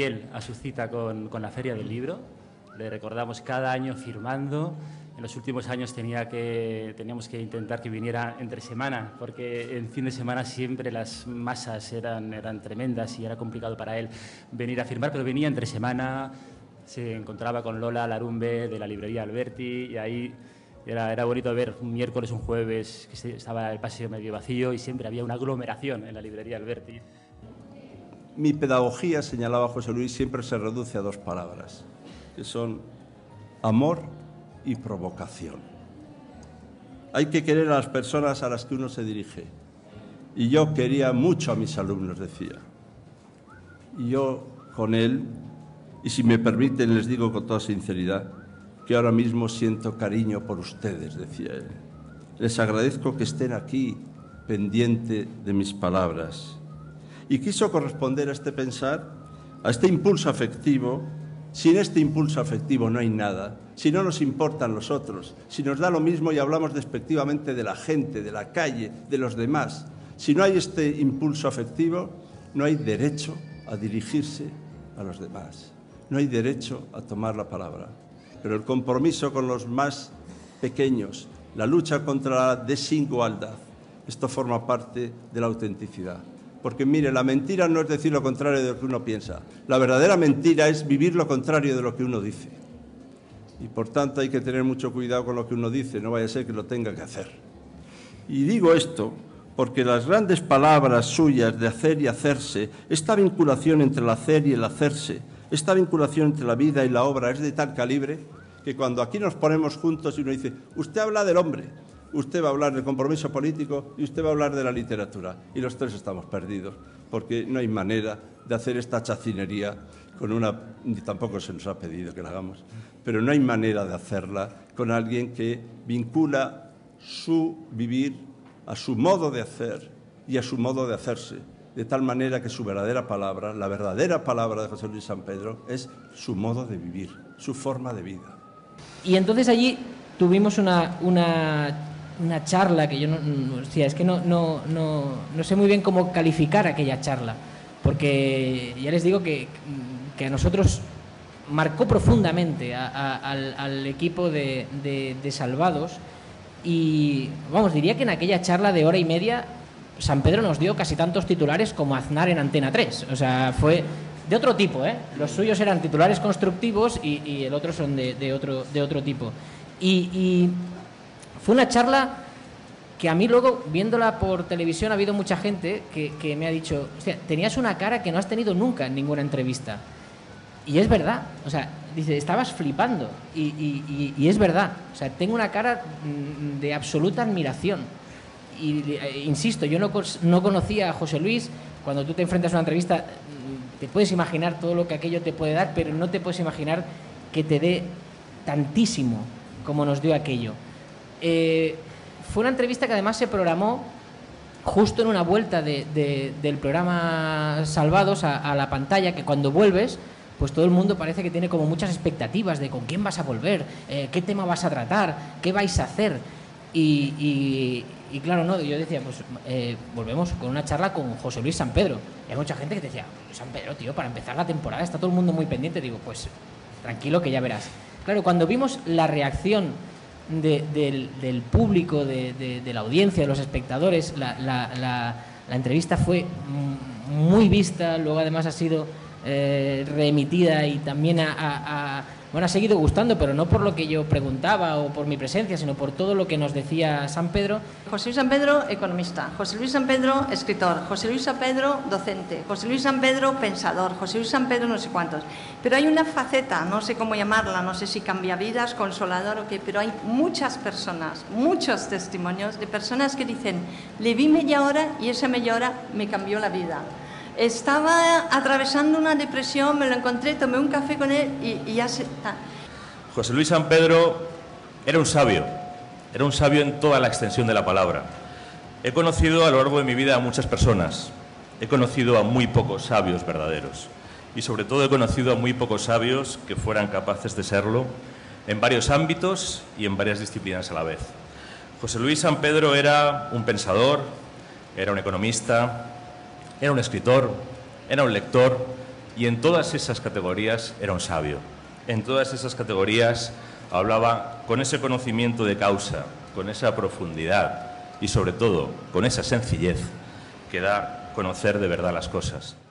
fiel a su cita con la Feria del Libro. Le recordamos cada año firmando. En los últimos años teníamos que intentar que viniera entre semana, porque en fin de semana siempre las masas eran tremendas y era complicado para él venir a firmar, pero venía entre semana, se encontraba con Lola Larumbe de la librería Alberti y ahí era bonito ver un miércoles, un jueves, que estaba el paseo medio vacío y siempre había una aglomeración en la librería Alberti. Mi pedagogía, señalaba José Luis, siempre se reduce a dos palabras, que son amor y provocación. Hay que querer a las personas a las que uno se dirige. Y yo quería mucho a mis alumnos, decía. Y yo con él, y si me permiten les digo con toda sinceridad, que ahora mismo siento cariño por ustedes, decía él. Les agradezco que estén aquí, pendiente de mis palabras. Y quiso corresponder a este pensar, a este impulso afectivo. Sin este impulso afectivo no hay nada, si no nos importan los otros, si nos da lo mismo y hablamos despectivamente de la gente, de la calle, de los demás. Si no hay este impulso afectivo, no hay derecho a dirigirse a los demás, no hay derecho a tomar la palabra. Pero el compromiso con los más pequeños, la lucha contra la desigualdad, esto forma parte de la autenticidad. Porque, mire, la mentira no es decir lo contrario de lo que uno piensa. La verdadera mentira es vivir lo contrario de lo que uno dice. Y, por tanto, hay que tener mucho cuidado con lo que uno dice, no vaya a ser que lo tenga que hacer. Y digo esto porque las grandes palabras suyas de hacer y hacerse, esta vinculación entre el hacer y el hacerse, esta vinculación entre la vida y la obra es de tal calibre que cuando aquí nos ponemos juntos y uno dice, usted habla del hombre, usted va a hablar del compromiso político y usted va a hablar de la literatura. Y los tres estamos perdidos, porque no hay manera de hacer esta chacinería con una... Ni tampoco se nos ha pedido que la hagamos, pero no hay manera de hacerla con alguien que vincula su vivir a su modo de hacer y a su modo de hacerse, de tal manera que su verdadera palabra, la verdadera palabra de José Luis San Pedro, es su modo de vivir, su forma de vida. Y entonces allí tuvimos una charla que yo no sé muy bien cómo calificar aquella charla, porque ya les digo que a nosotros marcó profundamente al equipo de Salvados y, vamos, diría que en aquella charla de hora y media San Pedro nos dio casi tantos titulares como Aznar en Antena 3, o sea, fue de otro tipo, ¿eh? Los suyos eran titulares constructivos y el otro son de otro tipo. Y fue una charla que a mí luego, viéndola por televisión, ha habido mucha gente que me ha dicho, hostia, tenías una cara que no has tenido nunca en ninguna entrevista. Y es verdad, o sea, dice, estabas flipando. Y es verdad, o sea, tengo una cara de absoluta admiración. Y insisto, yo no conocía a José Luis. Cuando tú te enfrentas a una entrevista, te puedes imaginar todo lo que aquello te puede dar, pero no te puedes imaginar que te dé tantísimo como nos dio aquello. Fue una entrevista que además se programó justo en una vuelta del programa Salvados a la pantalla, que cuando vuelves, pues todo el mundo parece que tiene como muchas expectativas de con quién vas a volver, qué tema vas a tratar, qué vais a hacer. Y claro, no, yo decía, pues volvemos con una charla con José Luis San Pedro. Y hay mucha gente que te decía, San Pedro, tío, para empezar la temporada está todo el mundo muy pendiente. Digo, pues tranquilo que ya verás. Claro, cuando vimos la reacción del público, de la audiencia, de los espectadores, la entrevista fue muy vista, luego además ha sido reemitida y también bueno, ha seguido gustando, pero no por lo que yo preguntaba o por mi presencia, sino por todo lo que nos decía San Pedro. José Luis San Pedro, economista. José Luis San Pedro, escritor. José Luis San Pedro, docente. José Luis San Pedro, pensador. José Luis San Pedro, no sé cuántos. Pero hay una faceta, no sé cómo llamarla, no sé si cambia vidas, consolador o qué, pero hay muchas personas, muchos testimonios de personas que dicen, le vi media hora y esa media hora me cambió la vida. Estaba atravesando una depresión, me lo encontré, tomé un café con él y ya se... José Luis San Pedro era un sabio en toda la extensión de la palabra. He conocido a lo largo de mi vida a muchas personas, he conocido a muy pocos sabios verdaderos y sobre todo he conocido a muy pocos sabios que fueran capaces de serlo en varios ámbitos y en varias disciplinas a la vez. José Luis San Pedro era un pensador, era un economista, era un escritor, era un lector, Y en todas esas categorías era un sabio. En todas esas categorías hablaba con ese conocimiento de causa, con esa profundidad y sobre todo con esa sencillez que da a conocer de verdad las cosas.